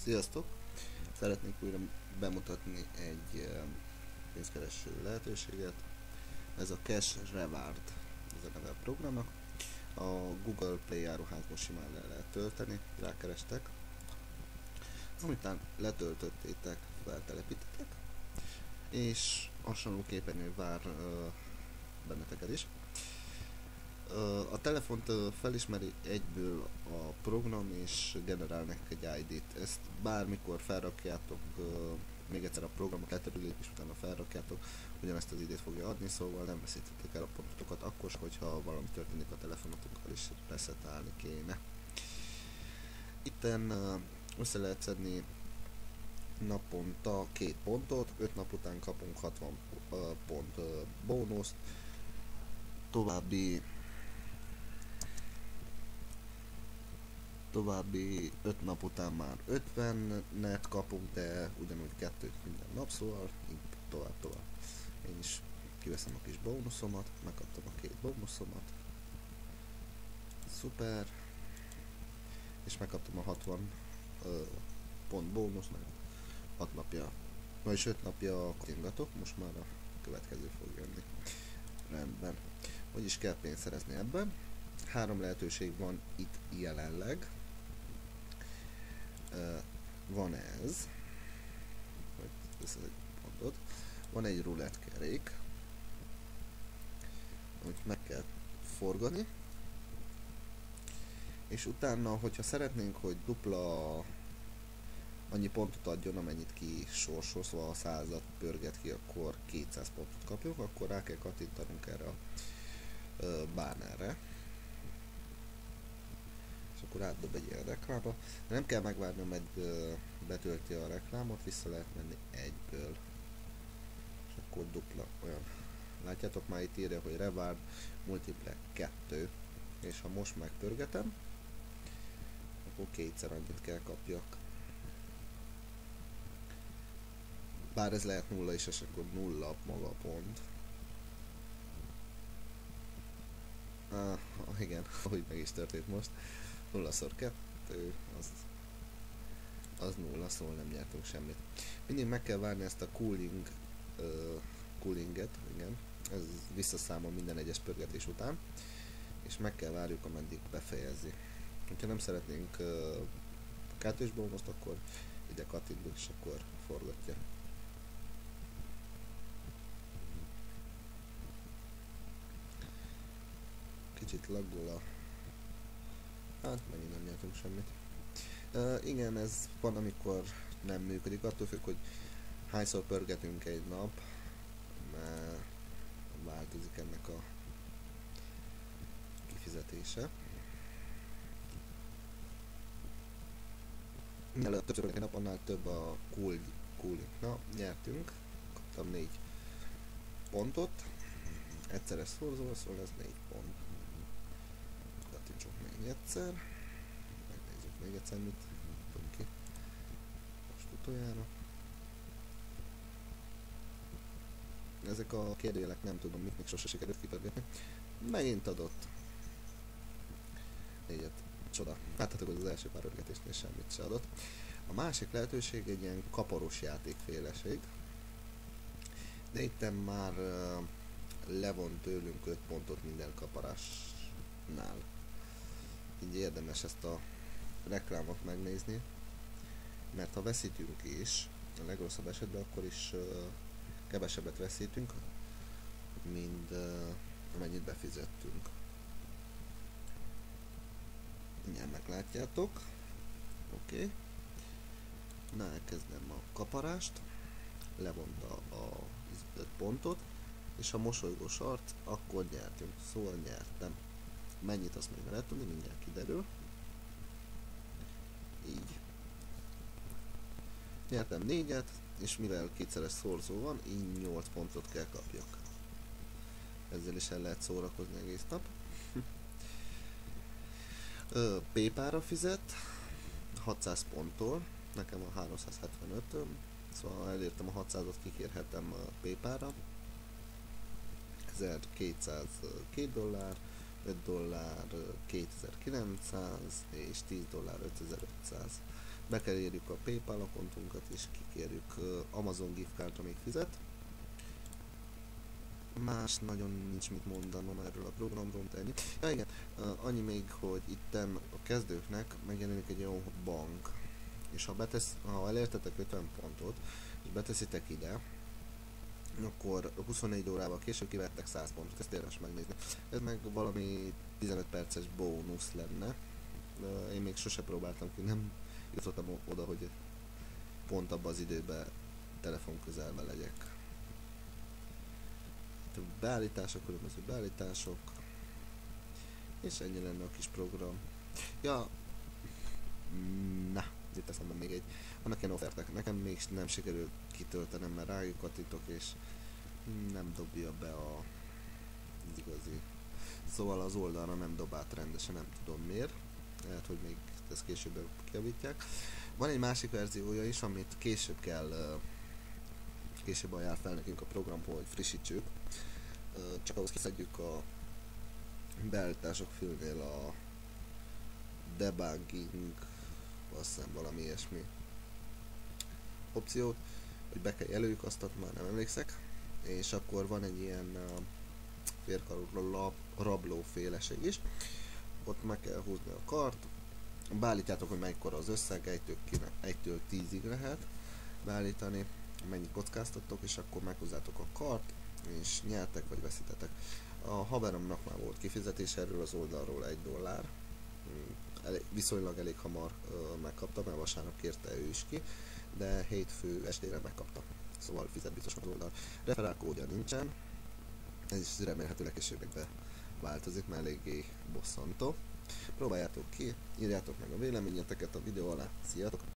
Sziasztok! Szeretnék újra bemutatni egy pénzkereső lehetőséget. Ez a Cash Reward, ez a neve a programnak. A Google Play áruházból simán le lehet tölteni, rákerestek. Amitán letöltöttétek, feltelepítetek, és hasonló képernyő vár benneteket is. A telefont felismeri egyből a program és generál nektek egy ID-t. Ezt bármikor felrakjátok, még egyszer a programot letörülik és utána felrakjátok, ugyanezt az ID-t fogja adni, szóval nem veszítettek el a pontokat akkor, hogyha valami történik a telefonotokkal és resetálni kéne. Itten össze lehet szedni naponta 2 pontot, 5 nap után kapunk 60 pont bónuszt, további 5 nap után már 50-net kapunk, de ugyanúgy 2-t minden nap, szóval így tovább. Én is kiveszem a kis bónuszomat, megkaptam a 2 bónuszomat, szuper, és megkaptam a 60 pont bónusz, meg 6 napja, vagyis 5 napja kattingatok, most már a következő fog jönni. Rendben. Hogy is kell pénzt szerezni ebben? 3 lehetőség van itt jelenleg. Van ez, van egy roulette kerék, amit meg kell forgatni, és utána, hogyha szeretnénk, hogy dupla annyi pontot adjon, amennyit ki sorsol, szóval a 100-at pörget ki, akkor 200 pontot kapjuk, akkor rá kell kattintanunk erre a bannerre, és akkor átdob egy ilyen reklámba. Nem kell megvárni, ameddig betölti a reklámot, vissza lehet menni egyből, és akkor dupla olyan. Látjátok, már itt írja, hogy Reward Multiple 2, és ha most megpörgetem, akkor 2-szer annyit kell kapjak. Bár ez lehet 0 is, és akkor 0 maga a pont. Igen, ahogy meg is történt most. 0x2, az 0, szóval nem nyertünk semmit. Mindig meg kell várni ezt a coolinget, igen. Ez visszaszámol minden egyes pörgetés után. És meg kell várjuk, ameddig befejezi. Ha nem szeretnénk kettős bónuszt, akkor ide kattintunk, és akkor forgatja. Kicsit laggol a... Hát megint nem nyertünk semmit. Igen, ez van, amikor nem működik, attól függ, hogy hányszor pörgetünk egy nap, mert változik ennek a kifizetése. Minél többször egy nap, annál több a cooling. Na, nyertünk, kaptam 4 pontot, egyszeres szorzó, szóval ez 4 pont. Kattintsuk még egyszer, megnézzük még egyszer, mit tudom ki most utoljára. Ezek a kérdőjelek nem tudom mit, még sose sikerült kipörgetni. Megint adott 4-et. Csoda. Láthatok, hogy az első pár örgetésnél semmit se adott. A másik lehetőség egy ilyen kaparos játékféleség. De itten már levon tőlünk 5 pontot minden kaparásnál. Így érdemes ezt a reklámot megnézni. Mert ha veszítünk is, a legrosszabb esetben akkor is kevesebbet veszítünk, mint amennyit befizettünk. Igen, meglátjátok. Oké. Na, elkezdem a kaparást. Levonta a 5 pontot, és a mosolygós arc, akkor nyertünk. Szóval nyertem. Mennyit, azt még lehet tudni, mindjárt kiderül. Így. Nyertem 4-et, és mivel kétszeres szorzó van, így 8 pontot kell kapjak. Ezzel is el lehet szórakozni egész nap. PayPal-ra fizet 600 ponttól, nekem a 375-ön, szóval elértem a 600-ot, kikérhetem a PayPal-ra. 1200 $2, $5 2900 és $10 5500. be kell írjuk a PayPal akontunkat, és kikérjük. Amazon gift cardra még fizet. Más nagyon nincs mit mondanom erről a programról, ennyi. Ja igen, annyi még, hogy itten a kezdőknek megjelenik egy olyan bank, és ha elértetek 50 pontot, és beteszitek ide, akkor 24 órával később kivettek 100 pontot, ezt érdemes megnézni. Ez meg valami 15 perces bónusz lenne. Én még sose próbáltam ki, nem jutottam oda, hogy pont abban az időben telefon közelben legyek. Beállítások, különböző beállítások, és ennyi lenne a kis program. Ja, na, itt eszembe még egy, vannak ilyen offertek, nekem még nem sikerült kitöltenem, mert rájuk kattintok, és nem dobja be az igazi. Szóval az oldalra nem dob át rendesen, nem tudom miért. Lehet, hogy még ezt később kijavítják. Van egy másik verziója is, amit később ajánl fel nekünk a program, hogy frissítsük. Csak ahhoz kiszedjük a beállítások fülnél a debugging, azt hiszem valami ilyesmi opciót, hogy be kell jelöljük azt, már nem emlékszek, és akkor van egy ilyen férkarú rabló féleség is, ott meg kell húzni a kart, beállítjátok, hogy mekkora az összeg, 1-től 10-ig lehet beállítani, mennyit kockáztattok, és akkor meghúzzátok a kart, és nyertek vagy veszítetek. A haveromnak már volt kifizetés erről az oldalról $1. Viszonylag elég hamar megkapta, mert vasárnap kérte ő is ki, de hétfő estére megkapta. Szóval fizet biztos az oldal. Referál kódja nincsen, ez is remélhetőleg későbbekben változik, mert eléggé bosszantó. Próbáljátok ki, írjátok meg a véleményeteket a videó alá. Sziasztok!